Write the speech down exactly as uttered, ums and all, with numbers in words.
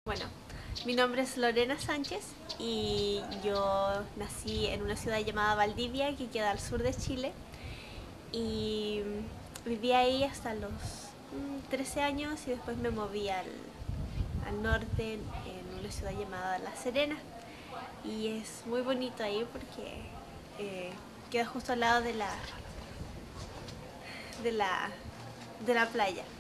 Bueno, mi nombre es Lorena Sánchez y yo nací en una ciudad llamada Valdivia que queda al sur de Chile y viví ahí hasta los mm, trece años y después me moví al, al norte en una ciudad llamada La Serena y es muy bonito ahí porque eh, queda justo al lado de la, de la, de la playa.